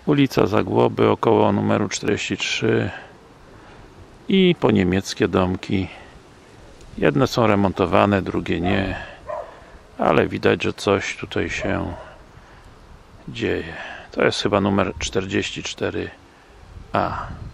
Ulica Zagłoby, około numeru 43 i po niemieckie domki. Jedne są remontowane, drugie nie, ale widać, że coś tutaj się dzieje. To jest chyba numer 44A.